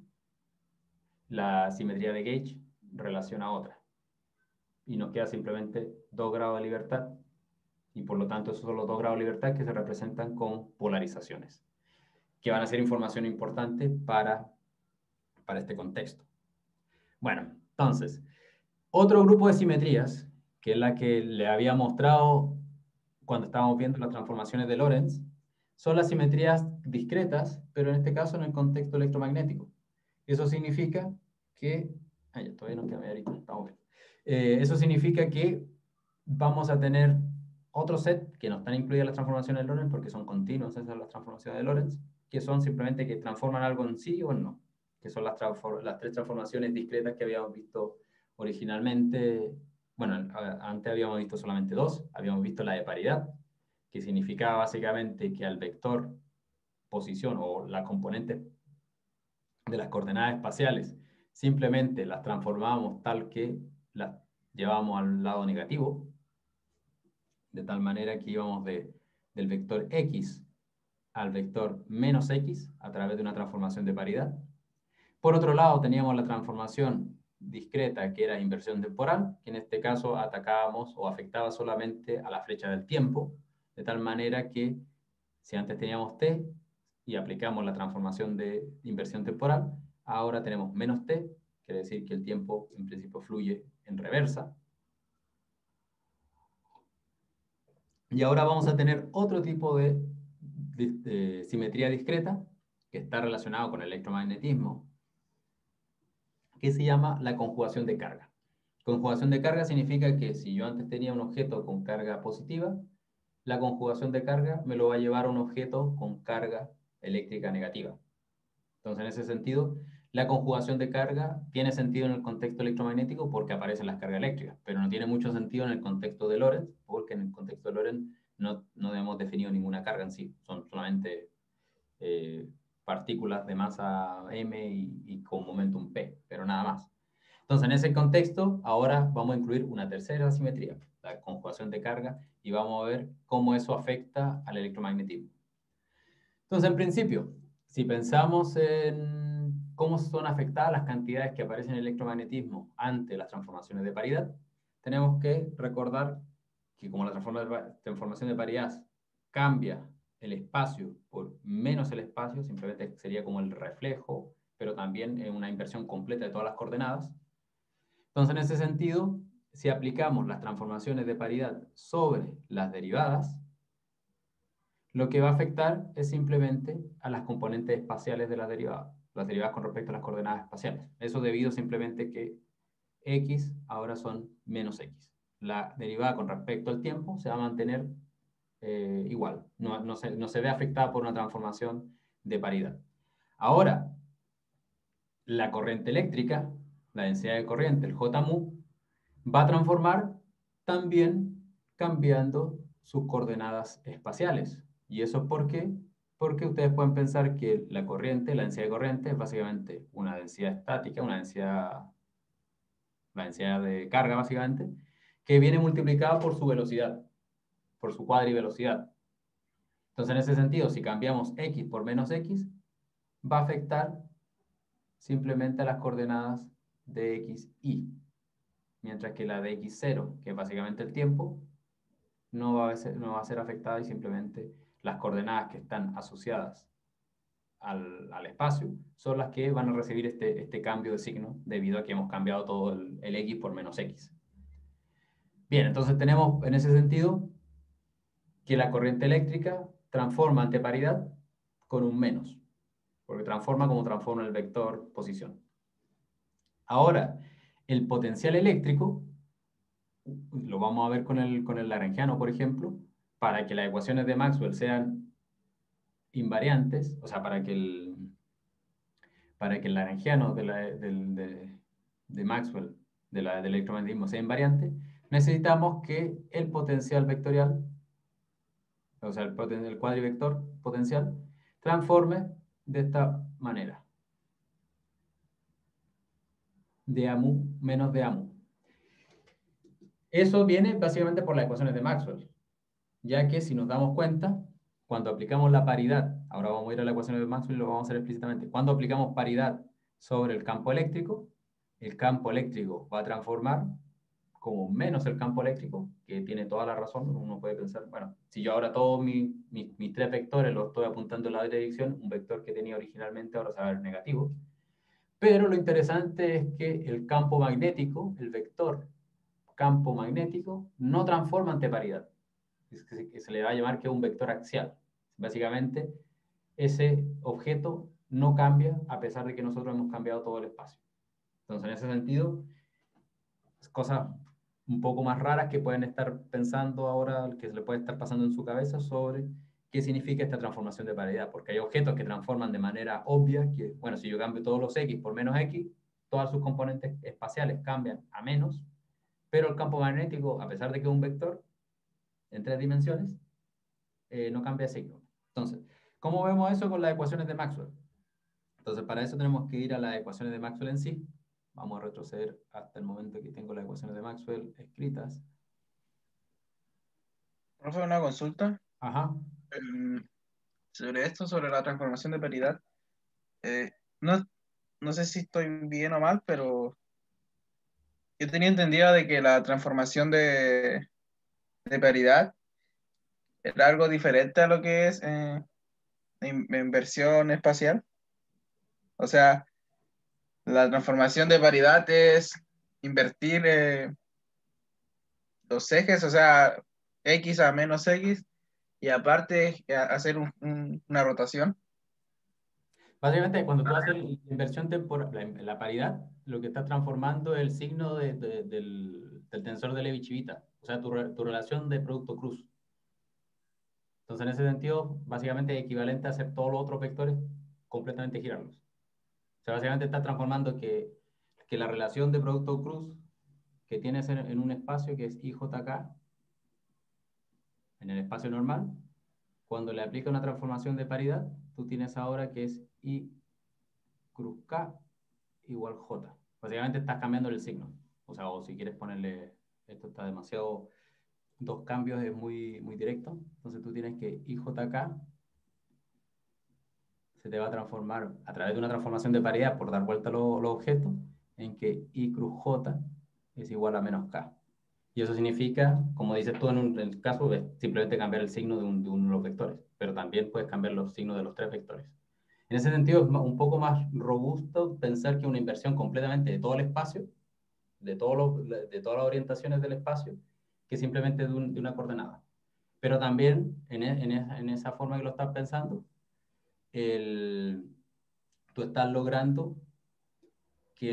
la simetría de Gauge relaciona otra, y nos queda simplemente 2 grados de libertad, y por lo tanto esos son los 2 grados de libertad que se representan con polarizaciones, que van a ser información importante para este contexto. Bueno, entonces, otro grupo de simetrías, que es la que le había mostrado cuando estábamos viendo las transformaciones de Lorentz, son las simetrías discretas, pero en este caso en el contexto electromagnético. Eso significa que... todavía no queda media, estamos bien. Eso significa que vamos a tener otro set que no están incluidas las transformaciones de Lorentz porque son continuas, esas son las transformaciones de Lorentz, que son simplemente que transforman algo en sí o en no, que son las 3 transformaciones discretas que habíamos visto originalmente. Bueno, antes habíamos visto solamente 2, habíamos visto la de paridad, que significaba básicamente que al vector posición o la componente de las coordenadas espaciales simplemente las transformábamos tal que las llevábamos al lado negativo, de tal manera que íbamos del vector x al vector menos x a través de una transformación de paridad. Por otro lado, teníamos la transformación discreta, que era inversión temporal, que en este caso atacábamos o afectaba solamente a la flecha del tiempo, de tal manera que si antes teníamos t y aplicamos la transformación de inversión temporal, ahora tenemos menos t, quiere decir que el tiempo en principio fluye en reversa. Y ahora vamos a tener otro tipo de simetría discreta que está relacionado con el electromagnetismo, que se llama la conjugación de carga. Conjugación de carga significa que si yo antes tenía un objeto con carga positiva, la conjugación de carga me lo va a llevar a un objeto con carga eléctrica negativa. Entonces, en ese sentido, la conjugación de carga tiene sentido en el contexto electromagnético porque aparecen las cargas eléctricas, pero no tiene mucho sentido en el contexto de Lorentz, porque en el contexto de Lorentz no hemos definido ninguna carga en sí, son solamente partículas de masa m y con momentum p, pero nada más. Entonces, en ese contexto, ahora vamos a incluir una tercera simetría, la conjugación de carga, y vamos a ver cómo eso afecta al electromagnetismo. Entonces, en principio, si pensamos en cómo son afectadas las cantidades que aparecen en el electromagnetismo ante las transformaciones de paridad, tenemos que recordar que como la transformación de paridad cambia el espacio por menos el espacio, simplemente sería como el reflejo, pero también una inversión completa de todas las coordenadas. Entonces, en ese sentido, si aplicamos las transformaciones de paridad sobre las derivadas, lo que va a afectar es simplemente a las componentes espaciales de las derivadas con respecto a las coordenadas espaciales. Eso debido simplemente que x ahora son menos x. La derivada con respecto al tiempo se va a mantener igual, no se ve afectada por una transformación de paridad. Ahora, la corriente eléctrica la densidad de corriente, el J mu, va a transformar también cambiando sus coordenadas espaciales. ¿Y eso es por qué? Porque ustedes pueden pensar que la corriente, la densidad de corriente, es básicamente una densidad estática, la densidad de carga básicamente, que viene multiplicada por su velocidad, por su cuadrivelocidad. Entonces, en ese sentido, si cambiamos x por menos x, va a afectar simplemente a las coordenadas de x, y. Mientras que la de x0, que es básicamente el tiempo, no va a ser afectada y simplemente las coordenadas que están asociadas al espacio son las que van a recibir este cambio de signo debido a que hemos cambiado todo el x por menos x. Bien, entonces tenemos en ese sentido que la corriente eléctrica transforma ante paridad con un menos, porque transforma como transforma el vector posición. Ahora, el potencial eléctrico, lo vamos a ver con el lagrangiano, por ejemplo, para que las ecuaciones de Maxwell sean invariantes, o sea, para que el lagrangiano de Maxwell, del electromagnetismo, sea invariante, necesitamos que el potencial vectorial, o sea, el cuadrivector potencial, transforme de esta manera. De A mu menos de A mu. Eso viene básicamente por las ecuaciones de Maxwell, ya que si nos damos cuenta, cuando aplicamos la paridad, ahora vamos a ir a la ecuación de Maxwell y lo vamos a hacer explícitamente, cuando aplicamos paridad sobre el campo eléctrico va a transformar como menos el campo eléctrico, que tiene toda la razón. Uno puede pensar, bueno, si yo ahora todos mis tres vectores los estoy apuntando en la dirección, un vector que tenía originalmente ahora se va a ver negativo. Pero lo interesante es que el campo magnético, el vector campo magnético, no transforma ante paridad. Que se le va a llamar que es un vector axial. Básicamente, ese objeto no cambia a pesar de que nosotros hemos cambiado todo el espacio. Entonces, en ese sentido, cosas un poco más raras que pueden estar pensando ahora, que se le puede estar pasando en su cabeza sobre qué significa esta transformación de paridad, porque hay objetos que transforman de manera obvia, que, bueno, si yo cambio todos los x por menos x, todas sus componentes espaciales cambian a menos, pero el campo magnético, a pesar de que es un vector en 3 dimensiones, no cambia de signo. Entonces, ¿cómo vemos eso con las ecuaciones de Maxwell? Entonces, para eso tenemos que ir a las ecuaciones de Maxwell en sí. Vamos a retroceder hasta el momento que tengo las ecuaciones de Maxwell escritas. Profe, una consulta Ajá. sobre esto, sobre la transformación de paridad. Eh, no, no sé si estoy bien o mal, pero yo tenía entendido de que la transformación de paridad era algo diferente a lo que es inversión espacial. O sea, la transformación de paridad es invertir los ejes, o sea, x a menos x, y aparte hacer una rotación. Básicamente, cuando tú haces la inversión temporal, la paridad, lo que estás transformando es el signo del tensor de Levi-Civita, o sea, tu relación de producto cruz. Entonces, en ese sentido, básicamente es equivalente a hacer todos los otros vectores completamente girarlos. O sea, básicamente estás transformando que la relación de producto cruz que tienes en un espacio que es IJK, en el espacio normal, cuando le aplica una transformación de paridad, tú tienes ahora que es I cruz K igual J. Básicamente estás cambiando el signo. O sea, o si quieres ponerle, esto está demasiado, dos cambios es muy directo. Entonces tú tienes que IJK se te va a transformar a través de una transformación de paridad por dar vuelta a los objetos en que I cruz J es igual a menos K. Y eso significa, como dices tú en el caso, es simplemente cambiar el signo de uno de los vectores, pero también puedes cambiar los signos de los tres vectores. En ese sentido, es un poco más robusto pensar que una inversión completamente de todo el espacio, de todas las orientaciones del espacio, que simplemente de una coordenada. Pero también, en esa forma que lo estás pensando, tú estás logrando que,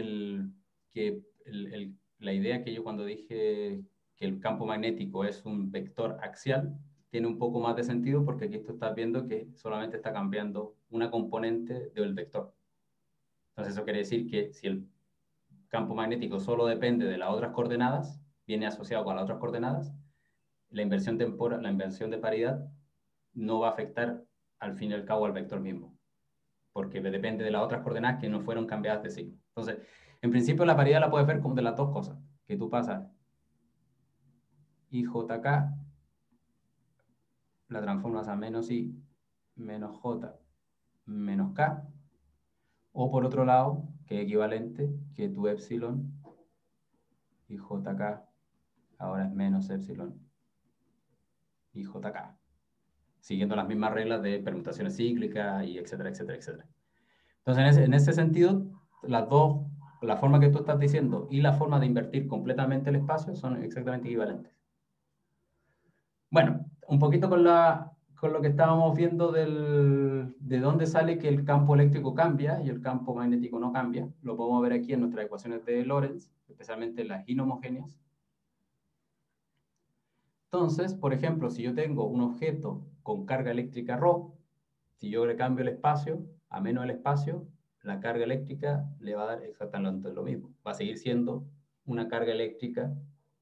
la idea que yo cuando dije que el campo magnético es un vector axial, tiene un poco más de sentido porque aquí tú estás viendo que solamente está cambiando una componente del vector. Entonces eso quiere decir que si campo magnético solo depende de las otras coordenadas, viene asociado con las otras coordenadas, la inversión temporal, la inversión de paridad no va a afectar al fin y al cabo al vector mismo, porque depende de las otras coordenadas que no fueron cambiadas de signo. Entonces, en principio la paridad la puedes ver como de las dos cosas, que tú pasas IJK, la transformas a menos I menos J menos K, o por otro lado, que es equivalente, que tu epsilon IJK ahora es menos epsilon IJK, siguiendo las mismas reglas de permutaciones cíclicas y etcétera, etcétera, etcétera. Entonces, en ese sentido, las dos, la forma que tú estás diciendo y la forma de invertir completamente el espacio son exactamente equivalentes. Bueno, un poquito con lo que estábamos viendo de dónde sale que el campo eléctrico cambia y el campo magnético no cambia. Lo podemos ver aquí en nuestras ecuaciones de Lorentz, especialmente las inhomogéneas. Entonces, por ejemplo, si yo tengo un objeto con carga eléctrica ρ, si yo le cambio el espacio a menos el espacio, la carga eléctrica le va a dar exactamente lo mismo. Va a seguir siendo una carga eléctrica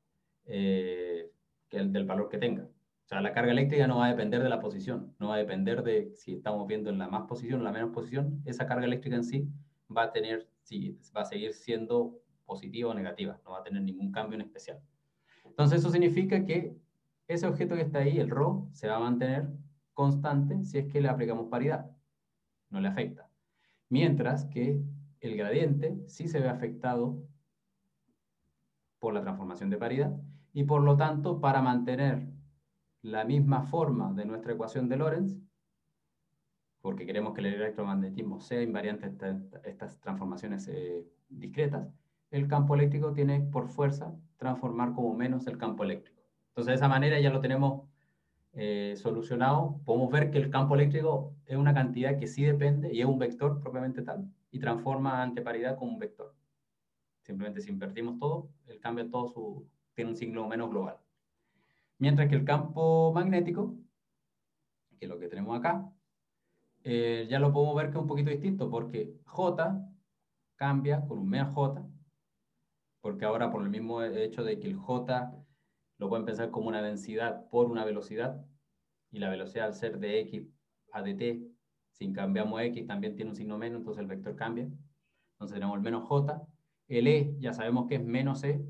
del valor que tenga. O sea, la carga eléctrica no va a depender de la posición, no va a depender de si estamos viendo en la más posición o la menos posición. Esa carga eléctrica en sí va a tener, sí, va a seguir siendo positiva o negativa, no va a tener ningún cambio en especial. Entonces eso significa que ese objeto que está ahí, el ρ, se va a mantener constante si es que le aplicamos paridad, no le afecta. Mientras que el gradiente sí se ve afectado por la transformación de paridad y por lo tanto para mantener la misma forma de nuestra ecuación de Lorentz, porque queremos que el electromagnetismo sea invariante a estas transformaciones discretas, el campo eléctrico tiene por fuerza transformar como menos el campo eléctrico. Entonces de esa manera ya lo tenemos solucionado. Podemos ver que el campo eléctrico es una cantidad que sí depende y es un vector propiamente tal y transforma ante paridad como un vector. Simplemente si invertimos todo, el cambio tiene un signo menos global. Mientras que el campo magnético, que es lo que tenemos acá, ya lo podemos ver que es un poquito distinto, porque J cambia con un menos J, porque ahora por el mismo hecho de que el J lo pueden pensar como una densidad por una velocidad, y la velocidad al ser de X a de T, si cambiamos X también tiene un signo menos, entonces el vector cambia. Entonces tenemos el menos J. El E ya sabemos que es menos E.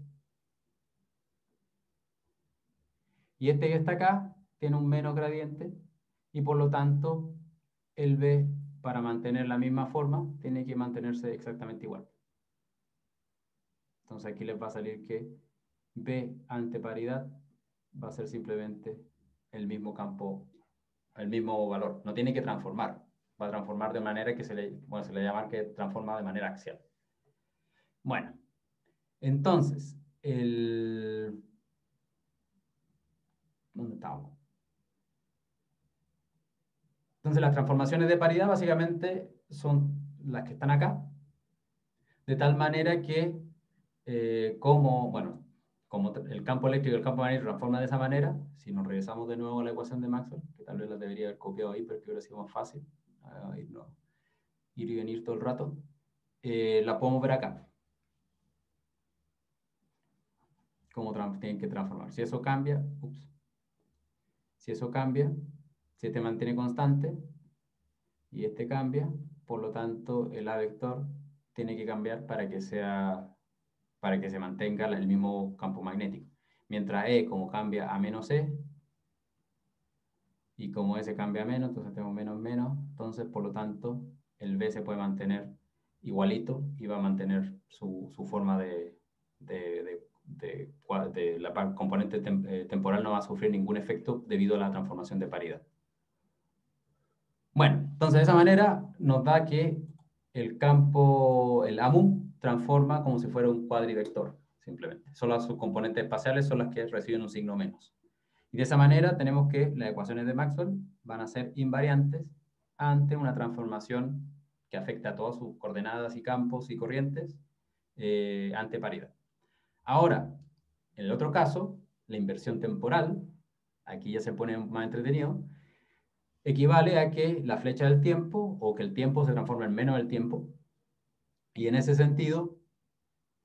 Y este que está acá tiene un menos gradiente y por lo tanto el B, para mantener la misma forma, tiene que mantenerse exactamente igual. Entonces aquí les va a salir que B ante paridad va a ser simplemente el mismo campo, el mismo valor. No tiene que transformar. Va a transformar de manera que se le llama que transforma de manera axial. Bueno, entonces, ¿dónde estamos? Entonces las transformaciones de paridad básicamente son las que están acá, de tal manera que como el campo eléctrico y el campo magnético transforman de esa manera, si nos regresamos de nuevo a la ecuación de Maxwell, que tal vez la debería haber copiado ahí, pero que hubiera sido más fácil ir y venir todo el rato, la podemos ver acá. Cómo tienen que transformar. Si eso cambia, si este mantiene constante y este cambia, por lo tanto el A vector tiene que cambiar para que se mantenga el mismo campo magnético. Mientras E, como cambia a menos E, y como S cambia a menos, entonces tenemos menos menos, entonces por lo tanto el B se puede mantener igualito y va a mantener su forma de la componente temporal, no va a sufrir ningún efecto debido a la transformación de paridad. Bueno, entonces de esa manera nos da que el campo, el AMU, transforma como si fuera un cuadrivector, simplemente. Solo sus componentes espaciales son las que reciben un signo menos. Y de esa manera tenemos que las ecuaciones de Maxwell van a ser invariantes ante una transformación que afecta a todas sus coordenadas y campos y corrientes ante paridad. Ahora, en el otro caso, la inversión temporal, aquí ya se pone más entretenido, equivale a que la flecha del tiempo o que el tiempo se transforma en menos del tiempo. Y en ese sentido,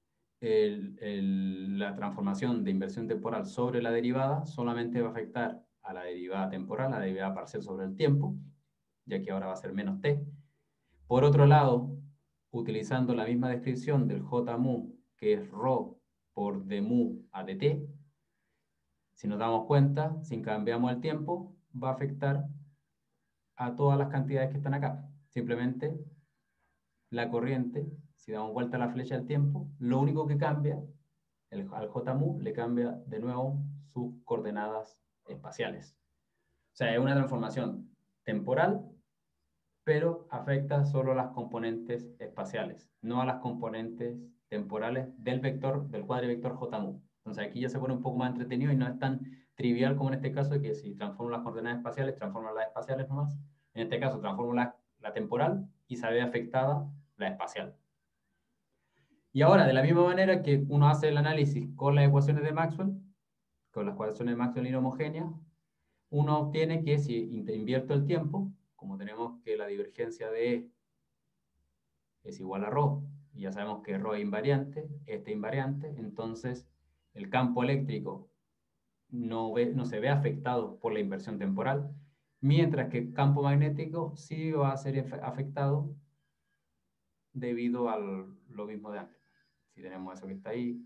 la transformación de inversión temporal sobre la derivada solamente va a afectar a la derivada temporal, a la derivada parcial sobre el tiempo, ya que ahora va a ser menos t. Por otro lado, utilizando la misma descripción del J mu, que es ρ por d mu a dt, si nos damos cuenta, si cambiamos el tiempo, va a afectar a todas las cantidades que están acá. Simplemente la corriente, si damos vuelta a la flecha del tiempo, lo único que cambia, al J mu le cambia de nuevo sus coordenadas espaciales. O sea, es una transformación temporal, pero afecta solo a las componentes espaciales, no a las componentes temporales del vector, del cuadrivector J mu. Entonces aquí ya se pone un poco más entretenido y no es tan trivial como en este caso, que si transformo las coordenadas espaciales, transformo las espaciales nomás. En este caso transformo la temporal y se ve afectada la espacial. Y ahora, de la misma manera que uno hace el análisis con las ecuaciones de Maxwell, con las ecuaciones de Maxwell inhomogéneas, uno obtiene que si invierto el tiempo, como tenemos que la divergencia de E es igual a ρ, y ya sabemos que ρ es invariante, invariante, entonces el campo eléctrico no se ve afectado por la inversión temporal, mientras que el campo magnético sí va a ser afectado debido a lo mismo de antes. Si tenemos eso que está ahí,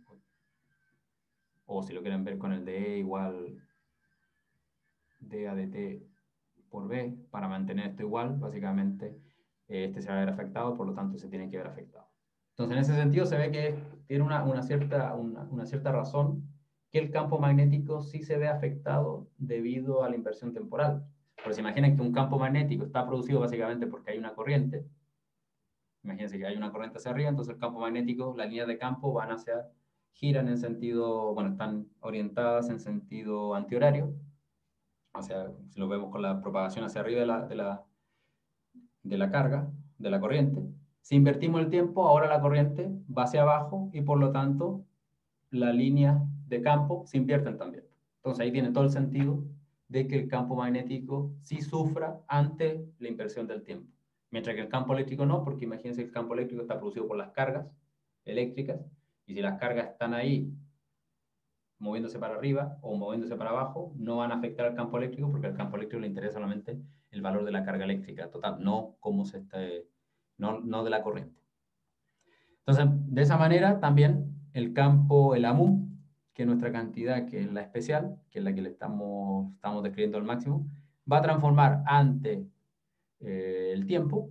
o si lo quieren ver con el de E igual d a dt por b, para mantener esto igual, básicamente este se va a ver afectado, por lo tanto se tiene que ver afectado. Entonces, en ese sentido se ve que tiene una cierta razón que el campo magnético sí se ve afectado debido a la inversión temporal. Pero se imaginen que un campo magnético está producido básicamente porque hay una corriente. Imagínense que hay una corriente hacia arriba, entonces el campo magnético, las líneas de campo giran en sentido, bueno, están orientadas en sentido antihorario. O sea, si lo vemos con la propagación hacia arriba de la carga, de la corriente. Si invertimos el tiempo, ahora la corriente va hacia abajo y por lo tanto las líneas de campo se invierten también. Entonces ahí tiene todo el sentido de que el campo magnético sí sufra ante la inversión del tiempo. Mientras que el campo eléctrico no, porque imagínense que el campo eléctrico está producido por las cargas eléctricas y si las cargas están ahí moviéndose para arriba o moviéndose para abajo, no van a afectar al campo eléctrico porque al campo eléctrico le interesa solamente el valor de la carga eléctrica total, no cómo no de la corriente. Entonces, de esa manera también el campo, el AMU, que es nuestra cantidad, que es la especial, que es la que le estamos describiendo al máximo, va a transformar ante el tiempo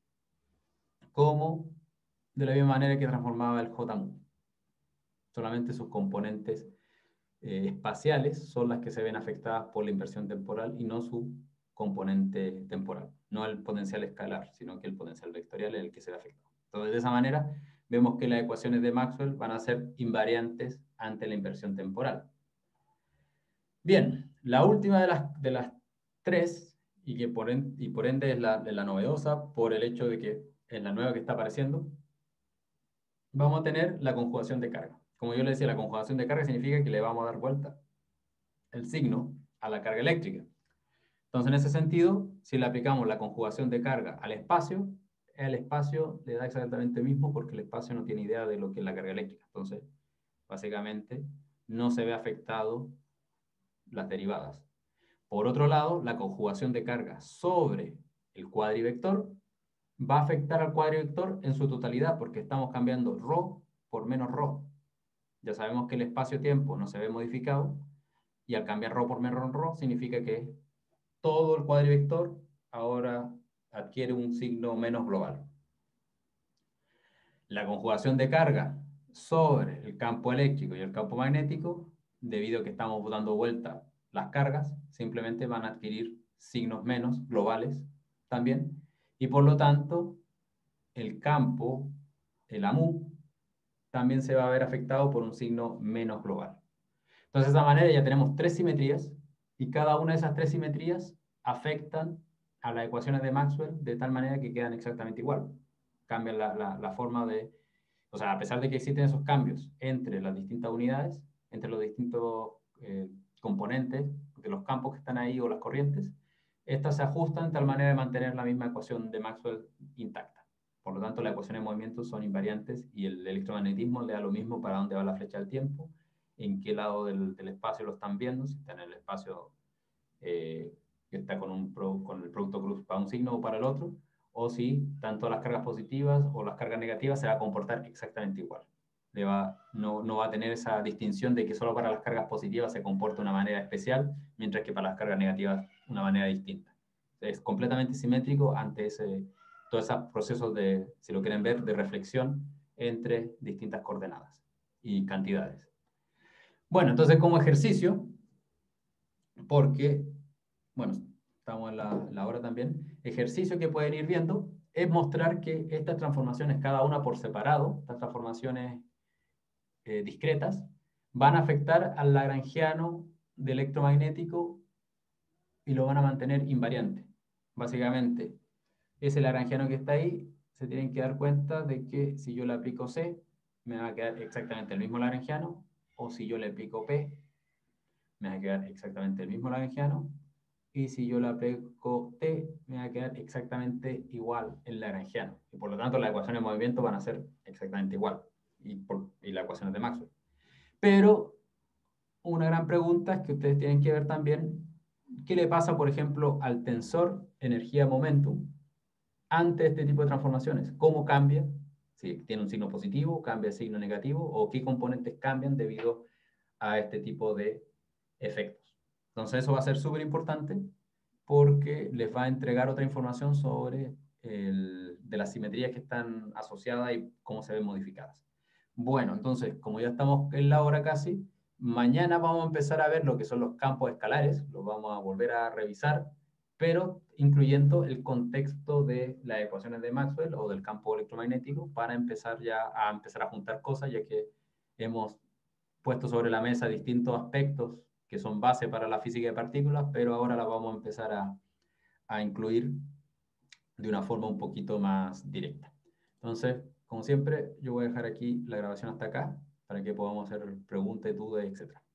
como de la misma manera que transformaba el JMU. Solamente sus componentes espaciales son las que se ven afectadas por la inversión temporal y no su componente temporal. No el potencial escalar, sino que el potencial vectorial es el que se ve afectado. Entonces, de esa manera, vemos que las ecuaciones de Maxwell van a ser invariantes ante la inversión temporal. Bien, la última de las tres, y que por ende es la novedosa por el hecho de que es la nueva que está apareciendo, vamos a tener la conjugación de carga. Como yo le decía, la conjugación de carga significa que le vamos a dar vuelta el signo a la carga eléctrica. Entonces, en ese sentido, si le aplicamos la conjugación de carga al espacio, el espacio le da exactamente lo mismo porque el espacio no tiene idea de lo que es la carga eléctrica. Entonces, básicamente, no se ve afectado las derivadas. Por otro lado, la conjugación de carga sobre el cuadrivector va a afectar al cuadrivector en su totalidad porque estamos cambiando ρ por menos ρ. Ya sabemos que el espacio-tiempo no se ve modificado y al cambiar ρ por menos ρ significa que todo el cuadrivector ahora adquiere un signo menos global. La conjugación de carga sobre el campo eléctrico y el campo magnético, debido a que estamos dando vuelta las cargas, simplemente van a adquirir signos menos globales también, y por lo tanto el campo, el AMU, también se va a ver afectado por un signo menos global. Entonces, de esa manera ya tenemos tres simetrías, y cada una de esas tres simetrías afectan a las ecuaciones de Maxwell de tal manera que quedan exactamente igual. Cambian la forma de... O sea, a pesar de que existen esos cambios entre las distintas unidades, entre los distintos componentes de los campos que están ahí o las corrientes, estas se ajustan de tal manera de mantener la misma ecuación de Maxwell intacta. Por lo tanto, las ecuaciones de movimiento son invariantes y el electromagnetismo le da lo mismo para dónde va la flecha del tiempo, en qué lado del espacio lo están viendo, si está en el espacio que está con el producto cruz para un signo o para el otro, o si tanto las cargas positivas o las cargas negativas se va a comportar exactamente igual. No va a tener esa distinción de que solo para las cargas positivas se comporta de una manera especial, mientras que para las cargas negativas una manera distinta. Es completamente simétrico ante todos esos procesos de, si lo quieren ver, de reflexión entre distintas coordenadas y cantidades. Bueno, entonces como ejercicio, porque, bueno, estamos en la hora también, ejercicio que pueden ir viendo es mostrar que estas transformaciones, cada una por separado, estas transformaciones discretas, van a afectar al lagrangiano de electromagnético y lo van a mantener invariante. Básicamente, ese lagrangiano que está ahí, se tienen que dar cuenta de que si yo le aplico C, me va a quedar exactamente el mismo lagrangiano, o si yo le aplico P, me va a quedar exactamente el mismo lagrangiano, y si yo le aplico T, me va a quedar exactamente igual el lagrangiano. Y por lo tanto, las ecuaciones de movimiento van a ser exactamente igual, y las ecuaciones de Maxwell. Pero una gran pregunta es que ustedes tienen que ver también qué le pasa, por ejemplo, al tensor energía-momentum ante este tipo de transformaciones. ¿Cómo cambia? Si tiene un signo positivo, cambia el signo negativo, o qué componentes cambian debido a este tipo de efectos. Entonces eso va a ser súper importante porque les va a entregar otra información sobre de las simetrías que están asociadas y cómo se ven modificadas. Bueno, entonces, como ya estamos en la hora casi, mañana vamos a empezar a ver lo que son los campos escalares, los vamos a volver a revisar, pero incluyendo el contexto de las ecuaciones de Maxwell o del campo electromagnético para empezar a juntar cosas, ya que hemos puesto sobre la mesa distintos aspectos que son base para la física de partículas, pero ahora las vamos a empezar a incluir de una forma un poquito más directa. Entonces, como siempre, yo voy a dejar aquí la grabación hasta acá para que podamos hacer preguntas, dudas, etc.